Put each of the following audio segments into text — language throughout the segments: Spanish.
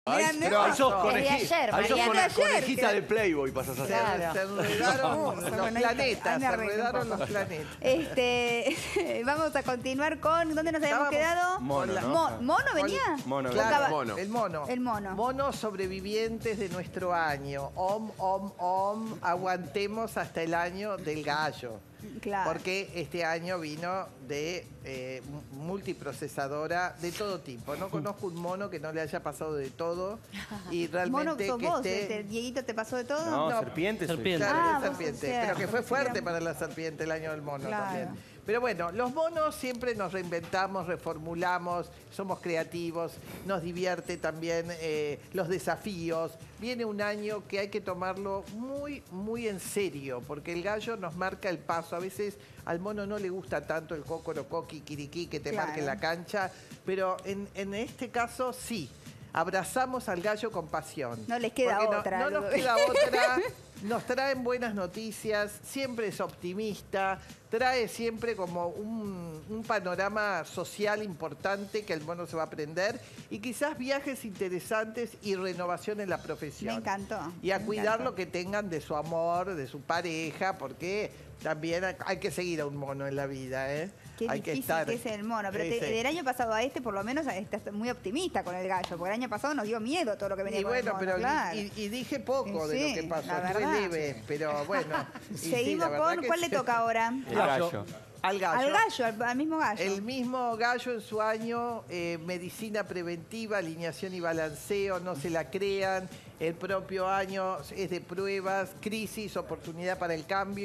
Mirá, Pero ahí sos desde ayer, Mariana. conejita de Playboy pasas a ser. Claro. Se enredaron los planetas, me se arreglé un enredaron poco. los planetas. Vamos a continuar con... ¿Dónde nos habíamos quedado? Mono, Con ¿no? ¿Mono venía? Mono, Claro, Tocaba- mono. el mono. El mono. Monos sobrevivientes de nuestro año. Aguantemos hasta el año del gallo. Claro. Porque este año vino de multiprocesadora de todo tipo. No conozco un mono que no le haya pasado de todo. Y Mono realmente sos que vos, esté... Dieguito, ¿te pasó de todo? No, No, serpiente. serpiente. Claro, Ah, de vos serpiente. sos Pero que fue cierto, fuerte sí. para la serpiente el año del mono Claro. también. Pero bueno, los monos siempre nos reinventamos, reformulamos, somos creativos, nos divierte también los desafíos. Viene un año que hay que tomarlo muy, muy en serio, porque el gallo nos marca el paso. A veces al mono no le gusta tanto el cocorocoqui, quiriquí, que te Claro. marque la cancha, pero en este caso sí. Abrazamos al gallo con pasión. No les queda Porque otra, No nos Ludovico. queda otra. Nos traen buenas noticias, siempre es optimista, trae siempre como un panorama social importante que el mono se va a aprender y quizás viajes interesantes y renovación en la profesión. Me encantó. Y a me cuidar encantó. lo que tengan de su amor, de su pareja, porque también hay que seguir a un mono en la vida, ¿eh? Qué hay que difícil estar. que es el mono. Pero Sí, sí. del año pasado a este, por lo menos, estás muy optimista con el gallo. Porque el año pasado nos dio miedo todo lo que venía Y con el bueno, mono, pero claro. y dije poco de Sí, lo que pasó, la fue verdad. leve, pero bueno. Y sí, Seguimos la verdad con... que ¿Cuál le sí. toca ahora? El gallo. Al gallo. Al gallo, al mismo gallo. El mismo gallo en su año, medicina preventiva, alineación y balanceo, no se la crean. El propio año es de pruebas, crisis, oportunidad para el cambio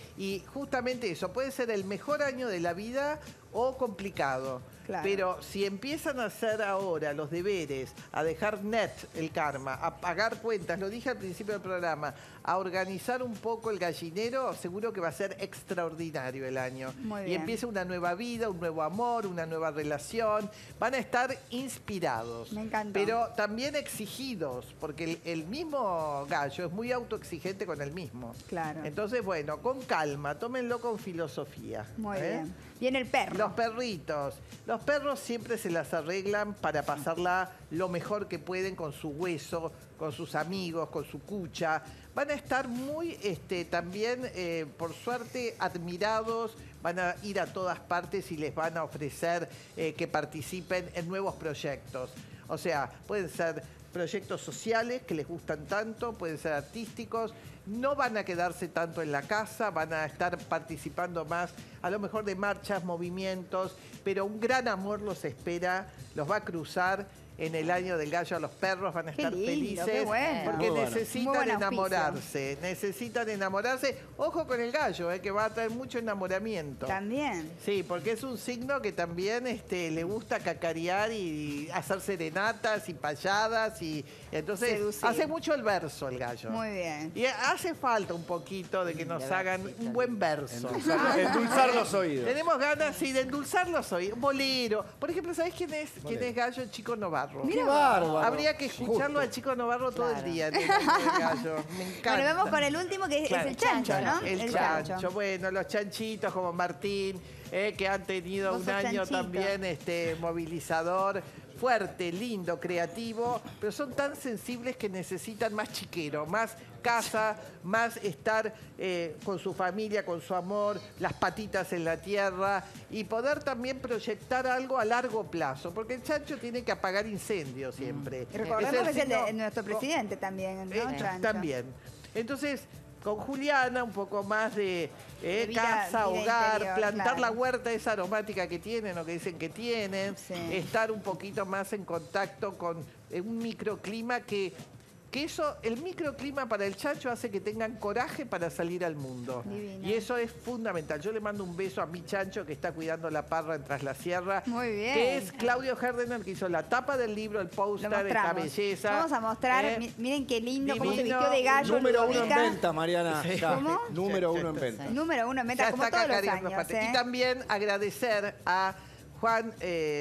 y justamente eso, puede ser el mejor año de la vida o complicado. Claro. Pero si empiezan a hacer ahora los deberes, a dejar net el karma, a pagar cuentas, lo dije al principio del programa, a organizar un poco el gallinero, seguro que va a ser extraordinario el año. Muy Y bien. empieza una nueva vida, un nuevo amor, una nueva relación. Van a estar inspirados. Me encantó. Pero también exigidos, porque el mismo gallo es muy autoexigente con el mismo. Claro. Entonces, bueno, con calma, tómenlo con filosofía. Muy ¿eh? bien. Viene el perro. Los perritos. Los perros siempre se las arreglan para pasarla lo mejor que pueden con su hueso, con sus amigos, con su cucha. Van a estar muy, también, por suerte, admirados. Van a ir a todas partes y les van a ofrecer que participen en nuevos proyectos. O sea, pueden ser proyectos sociales que les gustan tanto, pueden ser artísticos, no van a quedarse tanto en la casa, van a estar participando más, a lo mejor de marchas, movimientos, pero un gran amor los espera, los va a cruzar en el año del gallo a los perros, van a Qué estar lindo, felices qué bueno. porque Muy bueno. Muy necesitan buen enamorarse, necesitan enamorarse. Ojo con el gallo, que va a traer mucho enamoramiento. También. Sí, porque es un signo que también le gusta cacarear y hacer serenatas y payadas y entonces Seducir. hace mucho el verso el gallo. Muy bien. Y hace falta un poquito de que nos hagan un buen verso. Endulzar los oídos. Tenemos ganas, sí, de endulzar los oídos. Bolero. Por ejemplo, ¿sabés quién es gallo? Chico Novarro. ¡Qué bárbaro! Habría que escucharlo al Chico Novarro todo el día. El gallo. Me encanta. Bueno, vamos con el último que Claro. es el chancho, ¿no? El chancho. Bueno, los chanchitos como Martín, que han tenido Vos un sos año chanchito. también movilizador, fuerte, lindo, creativo, pero son tan sensibles que necesitan más chiquero, más casa, más estar con su familia, con su amor, las patitas en la tierra y poder también proyectar algo a largo plazo, porque el chancho tiene que apagar incendios siempre. Y recordemos que es el de signo- nuestro presidente también, ¿no? Chancho. También. Entonces, con Juliana, un poco más de vida- casa, vida hogar, interior, plantar claro. la huerta esa aromática que tienen o que dicen que tienen, Sí. estar un poquito más en contacto con un microclima que eso, el microclima para el chancho hace que tengan coraje para salir al mundo. Divino. Y eso es fundamental. Yo le mando un beso a mi chancho que está cuidando la parra en Tras la Sierra. Muy bien. Que es Claudio Herdener, que hizo la tapa del libro, el Lo póster, esta mostramos. belleza. Vamos a mostrar, ¿eh? miren qué lindo, cómo se Divino, vistió de gallo. Número uno en Ludovica. venta, Mariana. Ya. ¿Cómo? Número uno en venta. Número uno en meta, Ya como está todos los cacareando años. aparte. Y también agradecer a Juan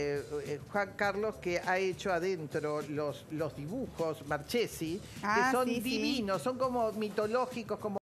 Carlos, que ha hecho adentro los dibujos Marchesi, Ah, que son sí, sí. divinos, son como mitológicos, como